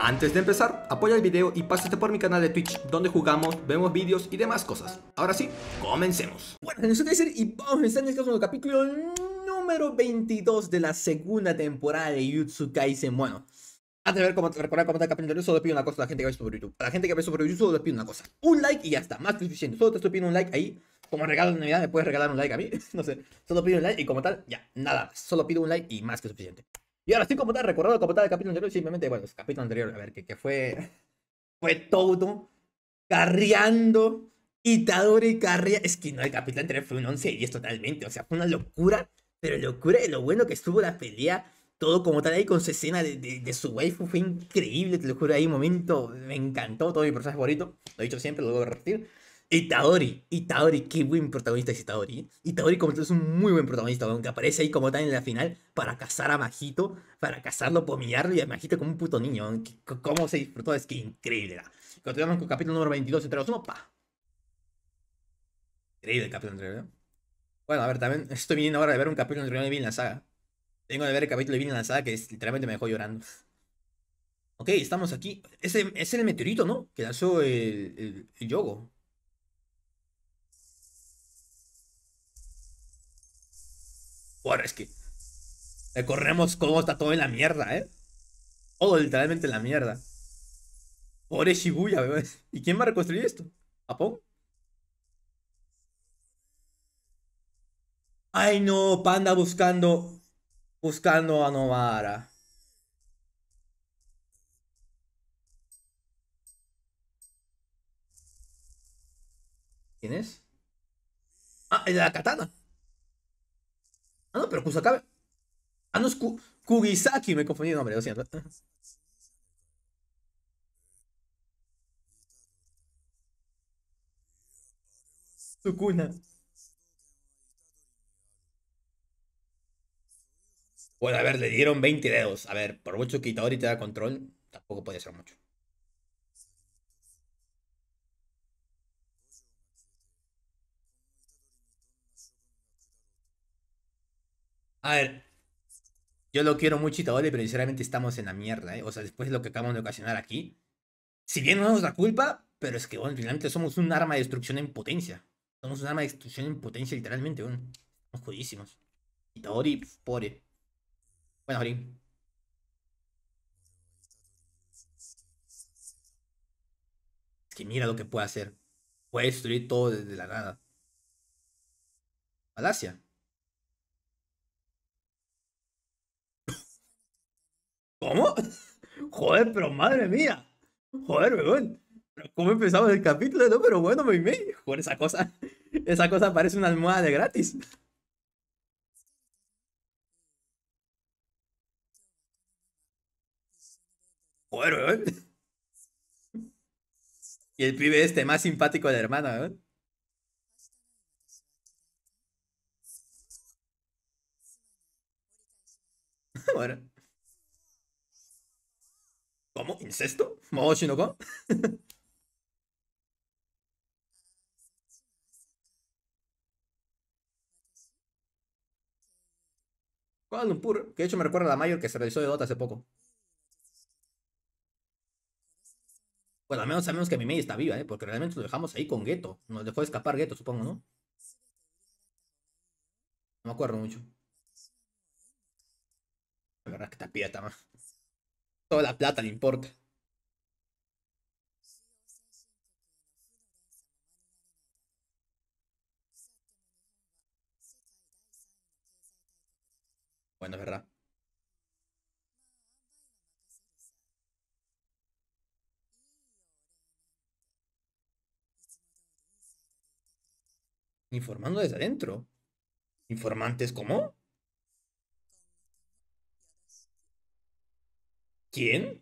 Antes de empezar, apoya el video y pásate por mi canal de Twitch, donde jugamos, vemos vídeos y demás cosas. Ahora sí, comencemos. Bueno, soy Kaiser y vamos a estar en el capítulo número 22 de la segunda temporada de Jujutsu Kaisen. Bueno, antes de ver cómo recordar cómo está el capítulo, solo pido una cosa a la gente que ve por YouTube. A la gente que ve por YouTube solo les pido una cosa: un like y ya está, más que suficiente. Solo te estoy pidiendo un like ahí. Como regalo de Navidad, me puedes regalar un like a mí. No sé, solo pido un like y como tal, ya, nada más. Solo pido un like y más que suficiente. Y ahora sí, como tal, recordando como tal el capítulo anterior, simplemente, bueno, el capítulo anterior, a ver, que fue todo carreando, Itadori carrea. Es que no, el capítulo anterior fue un 11 de 10 totalmente, o sea, fue una locura, pero locura de lo bueno que estuvo la pelea, todo como tal ahí con su escena de su waifu, fue increíble, te lo juro, ahí un momento, me encantó, todo mi personaje favorito, lo he dicho siempre, lo voy a repetir. Itadori, qué buen protagonista es Itadori. Itadori como tal es un muy buen protagonista, aunque aparece ahí como tal en la final para cazar a Majito, para cazarlo, pomillarlo y a Majito como un puto niño. ¿Cómo se disfrutó? Es que increíble. Continuamos con el capítulo número 22, entre los uno, pa. Increíble el capítulo anterior, ¿no? Bueno, a ver, también estoy viniendo ahora de ver un capítulo anterior de Vinland Saga. Tengo de ver el capítulo de Vinland Saga que literalmente me dejó llorando. Ok, estamos aquí. Ese es el meteorito, ¿no? Que lanzó el Yogo. Bueno, es que recorremos cómo está todo en la mierda, ¿eh? Todo literalmente en la mierda. Pobre Shibuya, bebé. ¿Y quién va a reconstruir esto? ¿Japón? Ay, no, Panda buscando a Novara. ¿Quién es? Ah, el de la katana. Ah, no, pero Kusakabe. Ah, no, es Kugisaki. Me confundí de nombre, lo siento. Sukuna. Bueno, a ver, le dieron 20 dedos. A ver, por mucho que Itadori te da control, tampoco puede ser mucho. A ver, yo lo quiero mucho Itadori, pero sinceramente estamos en la mierda, ¿eh? O sea, después de lo que acabamos de ocasionar aquí. Si bien no nos da culpa, pero es que, bueno, finalmente somos un arma de destrucción en potencia. Somos un arma de destrucción en potencia, literalmente, bueno. Estamos jodidísimos. Itadori, pobre. Bueno, Ori. Es que mira lo que puede hacer. Puede destruir todo desde la nada. Palacia. ¿Cómo? Joder, pero madre mía. Joder, weón. Pero ¿cómo empezamos el capítulo? No, pero bueno, me. Joder, esa cosa. Esa cosa parece una almohada de gratis. Joder, weón. Y el pibe este más simpático del hermano, weón. Bueno, ¿cómo? ¿Incesto? ¿Moshi no Ko? Kuala Lumpur, que de hecho me recuerda a la Mayor que se realizó de Dota hace poco. Bueno, al menos sabemos que Mimei está viva, ¿eh? Porque realmente lo dejamos ahí con Geto. Nos dejó escapar Geto, supongo, ¿no? No me acuerdo mucho. La verdad es que esta piba está más. Toda la plata le importa. Bueno, es verdad. Informando desde adentro. ¿Informantes cómo? ¿Quién?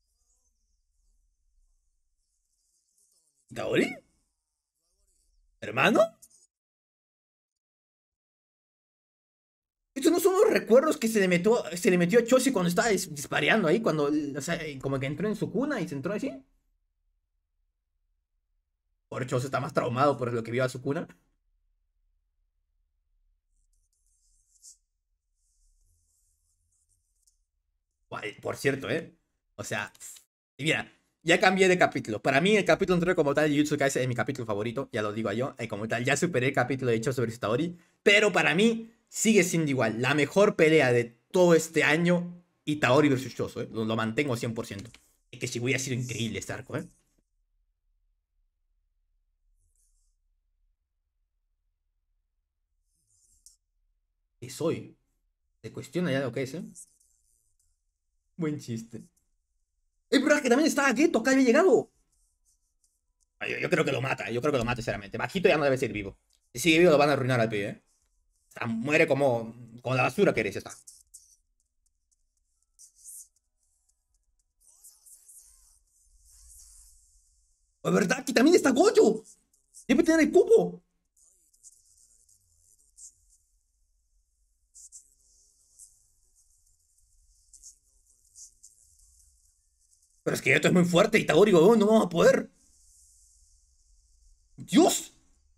¿Taori? ¿Hermano? Estos no son los recuerdos que se le metió a Choshi cuando estaba dispareando ahí, cuando, o sea, como que entró en su cuna y se entró así. Por Choshi está más traumado por lo que vio a su cuna. Por cierto, ¿eh? O sea, Y mira, ya cambié de capítulo. Para mí, el capítulo anterior, como tal, Jujutsu Kaisen es mi capítulo favorito. Ya lo digo yo. Como tal, ya superé el capítulo de hecho sobre Itadori. Pero para mí, sigue siendo igual. La mejor pelea de todo este año, Itadori versus Choso, ¿eh? Lo mantengo 100%. Es que Shibuya ha sido increíble este arco, ¿eh? ¿Qué soy? Se cuestiona ya lo que es, ¿eh? Buen chiste. Es verdad que también estaba Geto, acá había llegado. Yo creo que lo mata, yo creo que lo mata, sinceramente. Bajito ya no debe ser vivo. Si sigue vivo, lo van a arruinar al pibe, ¿eh? O sea, muere como la basura que eres, está. Es verdad que también está Gojo. Debe tener el cubo. Pero es que esto es muy fuerte, Itadori, no vamos a poder. ¡Dios!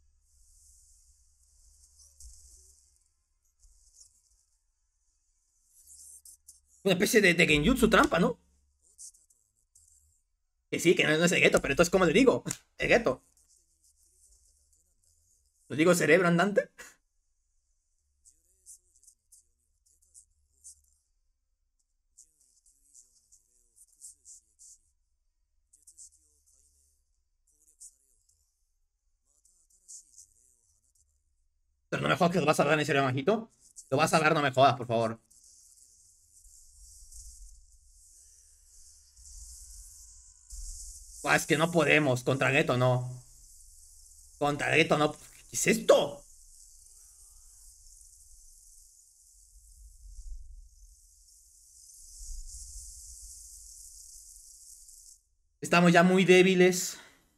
Una especie de genjutsu trampa, ¿no? Que sí, que no es el Geto, pero entonces, ¿cómo le digo? El Geto. ¿Le digo cerebro andante? Pero no me jodas que lo vas a dar en serio, majito. Lo vas a dar, no me jodas, por favor. Es que no podemos. Contra Geto no. Contra Geto no. ¿Qué es esto? Estamos ya muy débiles.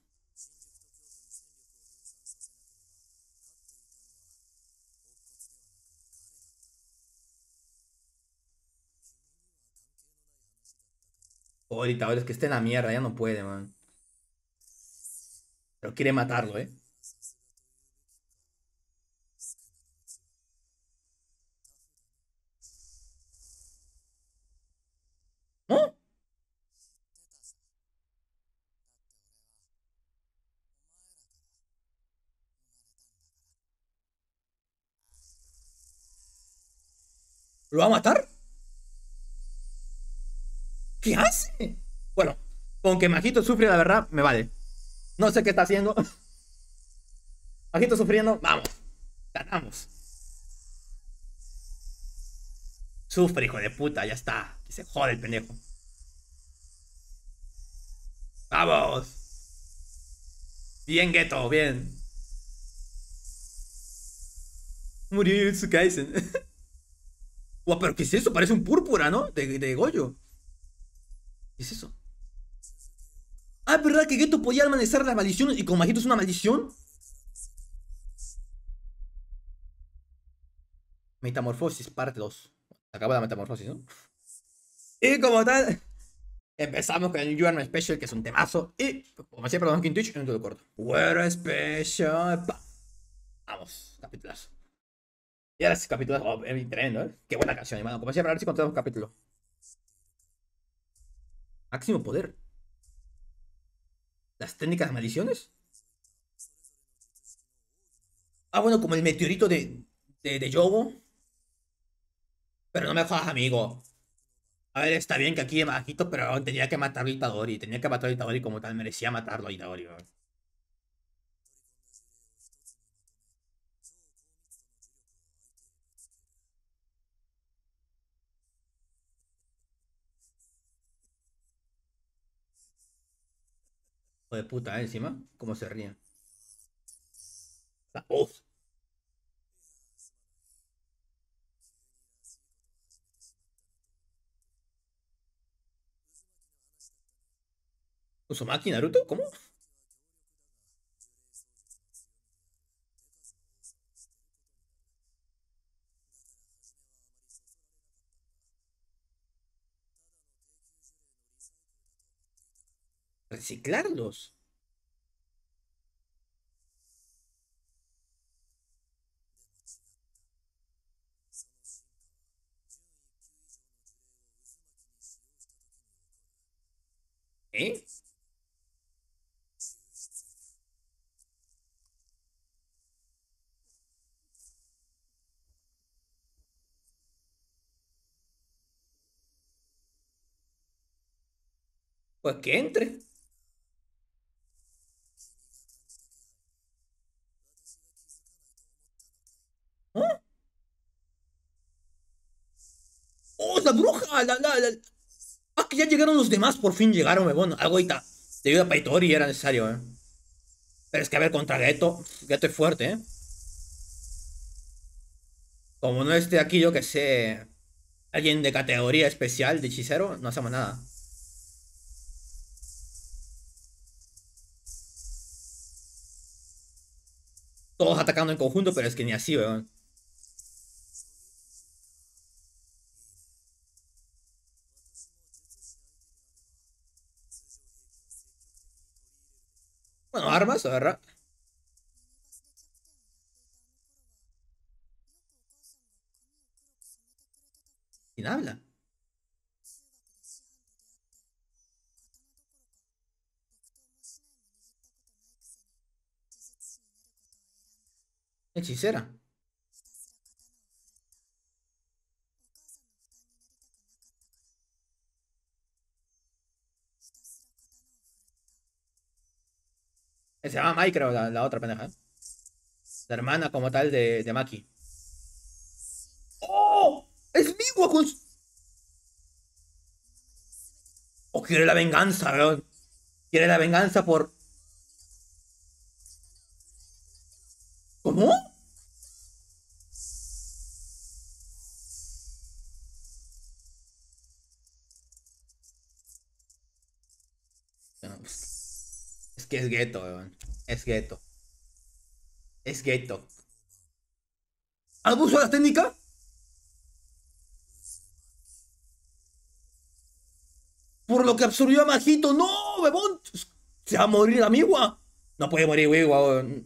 Ahorita, es que esté en la mierda, ya no puede, man. Pero quiere matarlo, ¿eh? ¿No? ¿Lo va a matar? ¿Qué hace? Bueno, con que Majito sufre, la verdad, me vale. No sé qué está haciendo. Majito sufriendo, vamos. Ganamos. Sufre, hijo de puta, ya está. Que se jode el pendejo. Vamos. Bien, Geto, bien. Murió su Kaisen. Guau, pero ¿qué es eso? Parece un púrpura, ¿no? De Goyo. ¿Qué es eso? Ah, ¿es verdad que Geto podía amanecer las maldiciones y con Majito es una maldición? Metamorfosis, parte 2. Acaba la metamorfosis, ¿no? Y como tal, empezamos con el You Are My Special, que es un temazo. Y como siempre, lo en Twitch, en todo corto. We're Special. Pa. Vamos, capitulazo. Y ahora sí, capítulo. Oh, tremendo, ¿eh? Qué buena canción, hermano. Como siempre, a ver si contamos un capítulo. Máximo poder. Las técnicas de maldiciones. Ah, bueno, como el meteorito de Yobo. Pero no me jodas, amigo. A ver, está bien que aquí es bajito, pero tenía que matarlo a Itadori. Tenía que matarlo a Itadori como tal. Merecía matarlo a Itadori, ¿no? Hijo de puta, ¿eh? Encima. ¿Cómo se ríen? La voz. ¿Uzumaki Naruto? ¿Cómo? Reciclarlos. ¿Eh? Pues que entre. ¿Ah? ¡Oh, la bruja! Ah, que ya llegaron los demás, por fin llegaron, bueno, algo ahorita. Debido a Paitori era necesario, ¿eh? Pero es que a ver, contra Geto es fuerte, ¿eh? Como no esté aquí, yo que sé, alguien de categoría especial de hechicero, no hacemos nada. Todos atacando en conjunto, pero es que ni así, weón. Bueno, armas, agarra. ¿Quién habla? Hechicera. Se llama Mai, creo, la otra pendeja, ¿eh? La hermana como tal de Maki. ¡Oh! ¡Es Miwa con ¡Oh, quiere la venganza, weón! Quiere la venganza por... ¿Cómo? No, es que es Geto, weón. Es Geto. Es Geto. ¿Abuso de la técnica? Por lo que absorbió a Majito. ¡No, bebón! Se va a morir la Miwa. No puede morir, weón.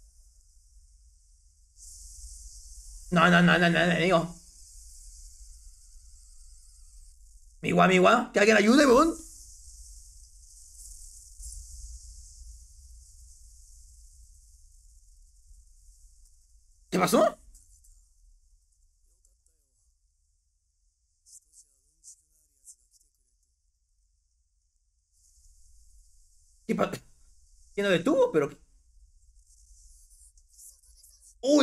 No, no, no, no, no, no, amigo. Miwa, Miwa. Que alguien ayude, weón. ¿Qué pasó? ¿Qué pa- ¿Quién lo detuvo? Pero... ¡Oh,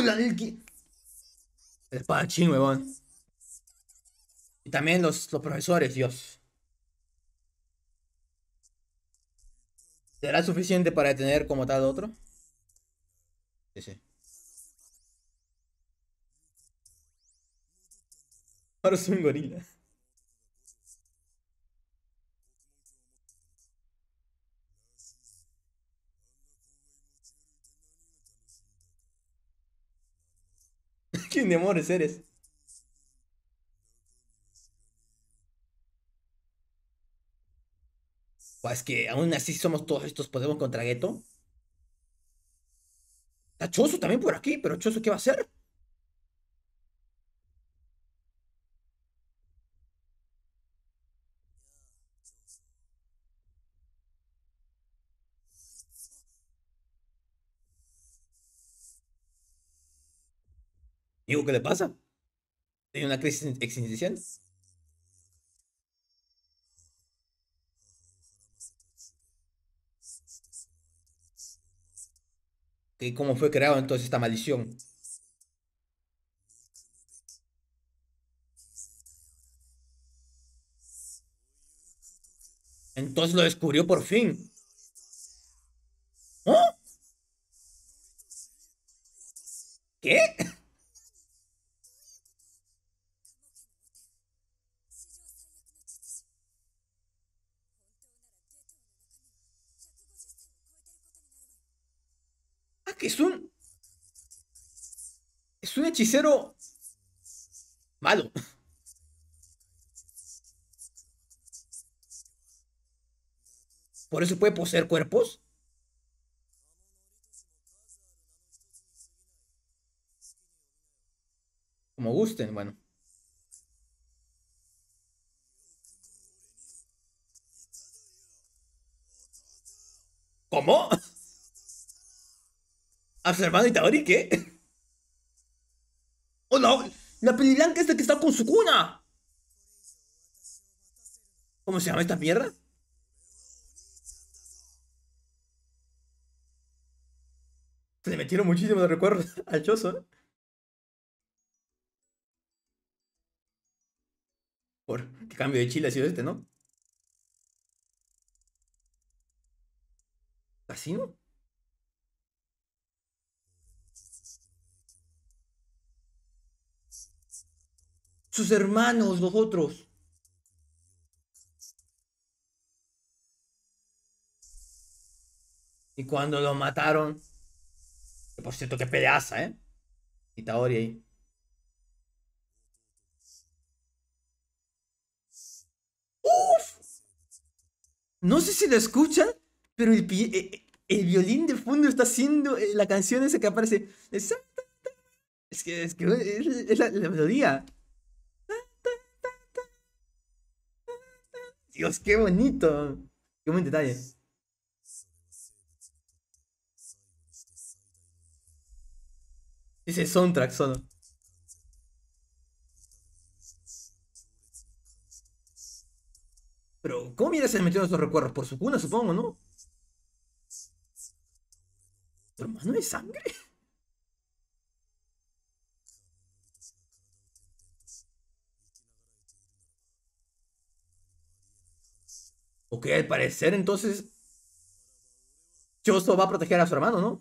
el espadachín, weón! Y también los profesores, Dios. ¿Será suficiente para detener como tal otro? Sí, sí. Ahora soy un gorila. ¿Quién demores eres? Pues que aún así somos todos estos podemos contra Geto. Está Choso también por aquí, pero Choso, ¿qué va a hacer? Digo, ¿qué le pasa? ¿Tiene una crisis existencial? ¿Cómo fue creado entonces esta maldición? Entonces lo descubrió por fin. ¿Oh? ¿Qué? Ah, que es un hechicero malo. Por eso puede poseer cuerpos. Como gusten, bueno. ¿Cómo? ¿A su hermano Itadori qué? ¡Oh, no! La peliblanca es la que está con su cuna. ¿Cómo se llama esta mierda? Se le metieron muchísimos recuerdos al Choso, ¿eh? Por qué cambio de Chile ha sido este, ¿no? ¿Casino? Sus hermanos, los otros. Y cuando lo mataron. Que por cierto, qué peleaza, ¿eh? Itadori ahí. ¡Uf! No sé si lo escuchan, pero el violín de fondo está haciendo la canción esa que aparece. Es la melodía. Dios, qué bonito. Qué buen detalle. Dice soundtrack solo. Pero, ¿cómo mira se metió en esos recuerdos? Por su cuna, supongo, ¿no? ¿Tu hermano de sangre? Ok, al parecer, entonces, Choso va a proteger a su hermano, ¿no?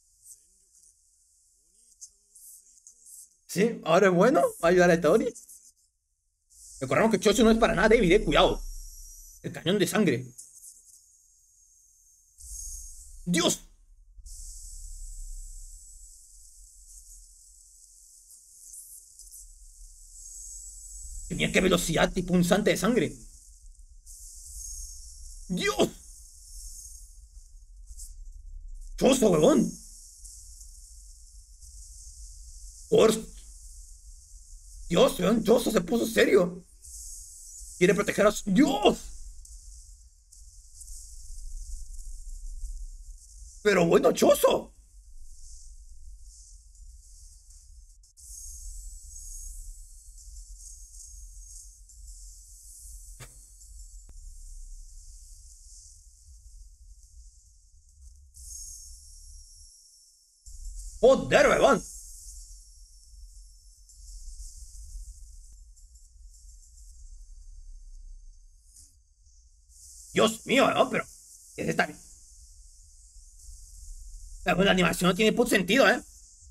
Sí, ahora es bueno, va a ayudar a Itadori. Recordemos que Choso no es para nada débil, cuidado. El cañón de sangre. ¡Dios! Tenía qué velocidad y punzante de sangre. ¡Dios! ¡Choso, huevón! Por Dios, weón, Choso se puso serio. Quiere proteger a su... ¡Dios! Pero bueno, Choso. Joder, weón. Dios mío, weón, pero... Es esta... La animación no tiene puto sentido, ¿eh?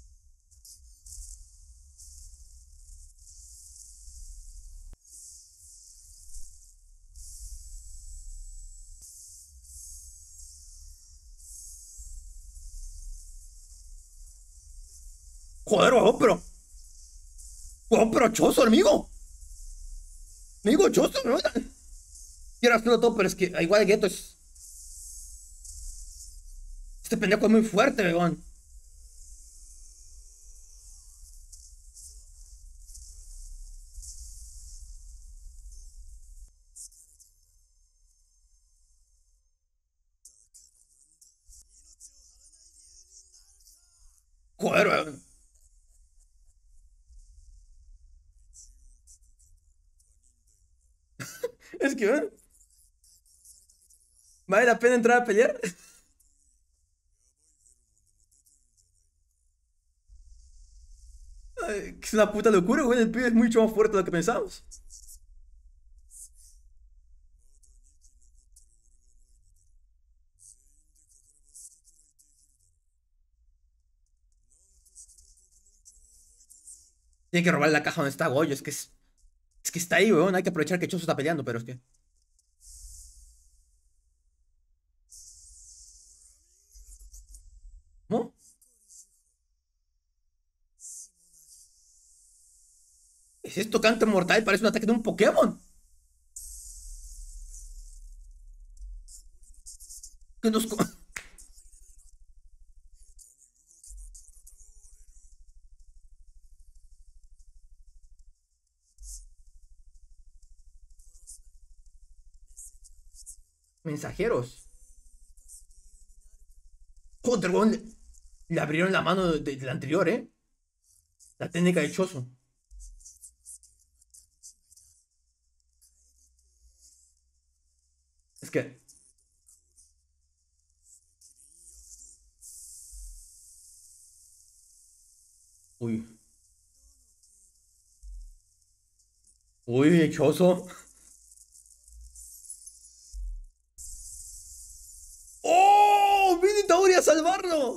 Joder, weón, pero... Weón, pero Choso, amigo. Amigo, Choso, weón. Quiero hacerlo todo, pero es que igual Geto es... Este pendejo es muy fuerte, weón. Joder, weón. Es que, weón, ¿vale la pena entrar a pelear? Ay, que es una puta locura, weón. El pibe es mucho más fuerte de lo que pensamos. Tiene que robar la caja donde está Goyo. Es que está ahí, weón. Hay que aprovechar que Choso está peleando, pero es que... ¿Cómo? ¿Es esto canto mortal? Parece un ataque de un Pokémon. Que nos... Mensajeros. Joder, weón, le abrieron la mano de la anterior, La técnica de Choso. Es que... Uy. Uy, Choso. ¡Oh! ¡Viene Itauri a salvarlo!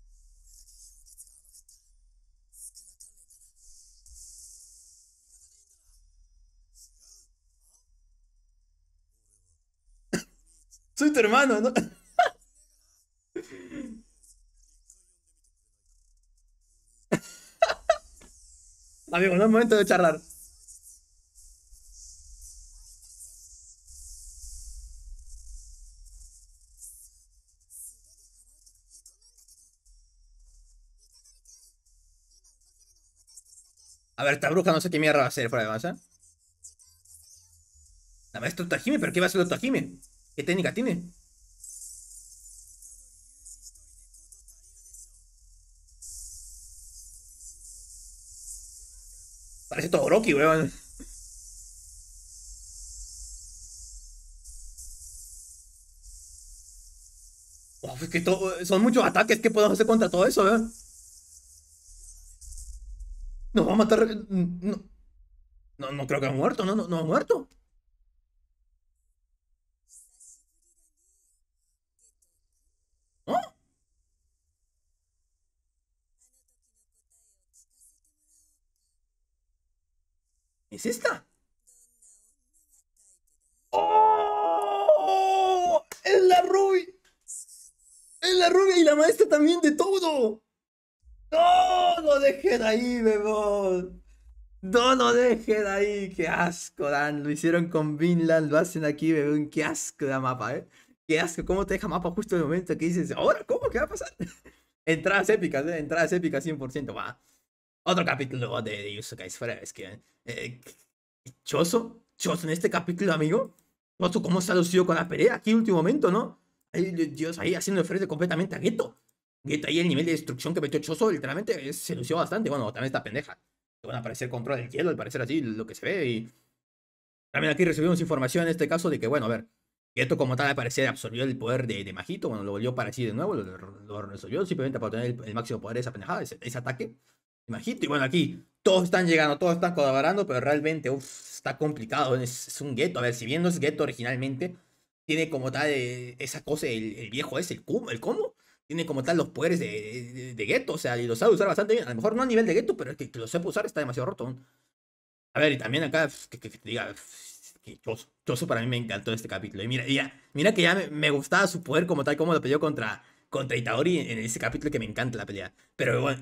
Soy tu hermano, ¿no? Amigo, no es momento de charlar. A ver, esta bruja no sé qué mierda va a hacer fuera de base. La maestra Otajime, ¿pero qué va a hacer Otajime? ¿Qué técnica tiene? Parece Todoroki, weón. Uf, es que son muchos ataques que podemos hacer contra todo eso, weón. Nos va a matar. No, no creo que ha muerto, no ha muerto. ¿No? ¿Es esta? ¡Oh! ¡Es la Ruby! ¡Es la rubia y la maestra también de todo! ¡No! ¡No dejen ahí, bebón! No, no dejen ahí, qué asco dan. Lo hicieron con Vinland, lo hacen aquí, bebón. Qué asco da mapa, Qué asco, cómo te deja mapa justo en el momento que dices, ahora, ¿cómo? ¿Qué va a pasar? Entradas épicas 100%, va. Otro capítulo de Yusuke fuera, es que... Choso en este capítulo, amigo. Choso, ¿cómo se ha lucido con la pelea aquí en último momento, no? Ahí, Dios, ahí haciendo frente completamente a Geto. Geto ahí el nivel de destrucción que metió Choso, literalmente se lució bastante. Bueno, también está pendeja. Van a aparecer control del hielo, al parecer así, lo que se ve. Y también aquí recibimos información en este caso de que, bueno, a ver, Geto como tal al parecer absorbió el poder de Majito. Bueno, lo volvió para sí de nuevo, lo resolvió simplemente para tener el máximo poder de esa pendejada, ese ataque. Majito. Y bueno, aquí todos están llegando, todos están colaborando, pero realmente, está complicado. Es un Geto. A ver, si bien no es Geto originalmente, tiene como tal esa cosa, el viejo es el cómo. Tiene como tal los poderes de Geto, o sea, y lo sabe usar bastante bien. A lo mejor no a nivel de Geto, pero el que lo sepa usar está demasiado roto. A ver, y también acá, que te diga, que Choso para mí me encantó este capítulo. Y mira que ya me gustaba su poder como tal, como lo peleó contra Itadori en ese capítulo que me encanta la pelea. Pero bueno,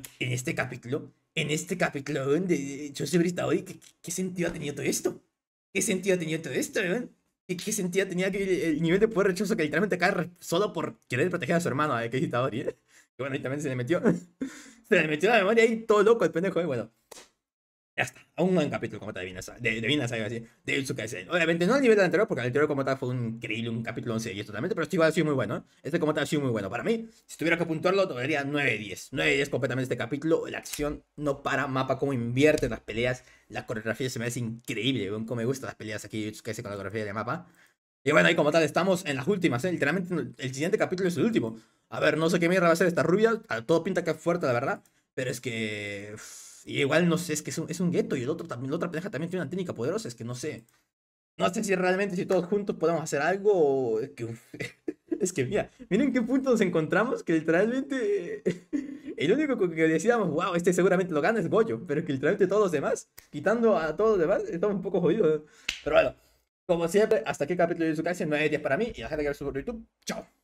en este capítulo, weón, de Choso y Itadori, ¿qué sentido ha tenido todo esto? ¿Qué sentido ha tenido todo esto, weón? ¿Qué sentido tenía que el nivel de poder rechoso que literalmente cae solo por querer proteger a su hermano, que es Itadori, Que bueno, ahí también se le metió. Se le metió la memoria ahí todo loco el pendejo, bueno. Ya está, un buen capítulo como tal de Vinland Saga, así, de Yusuke Kaisen. Obviamente no al nivel del anterior, porque el anterior como tal fue un increíble, un capítulo 11 y totalmente, pero este igual ha sido muy bueno. Este como tal ha sido muy bueno. Para mí, si tuviera que puntuarlo, daría 9-10. 9-10 completamente este capítulo. La acción no para, mapa cómo invierte las peleas. La coreografía se me hace increíble, como me gustan las peleas aquí de Yusuke Kaisen con la coreografía de mapa. Y bueno, ahí como tal estamos en las últimas, Literalmente el siguiente capítulo es el último. A ver, no sé qué mierda va a ser esta rubia. Todo pinta que es fuerte, la verdad. Pero es que... Y igual no sé, es que es un gueto y el otro también, la otra pendeja también tiene una técnica poderosa, es que no sé. No sé si realmente si todos juntos podemos hacer algo o es que, es que mira, miren qué punto nos encontramos que literalmente el único que decíamos, wow, este seguramente lo gana es Goyo, pero que literalmente todos los demás, quitando a todos los demás, estamos un poco jodidos. Pero bueno, como siempre, hasta aquí el capítulo de Yusuke Kaisen, 9 10 para mí y la gente que ve por YouTube. Chao.